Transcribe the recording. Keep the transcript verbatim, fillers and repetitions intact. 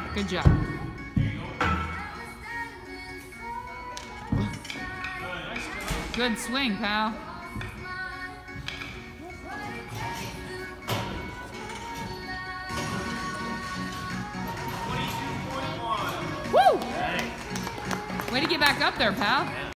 Good job. Good swing, pal. Woo! Way to get back up there, pal.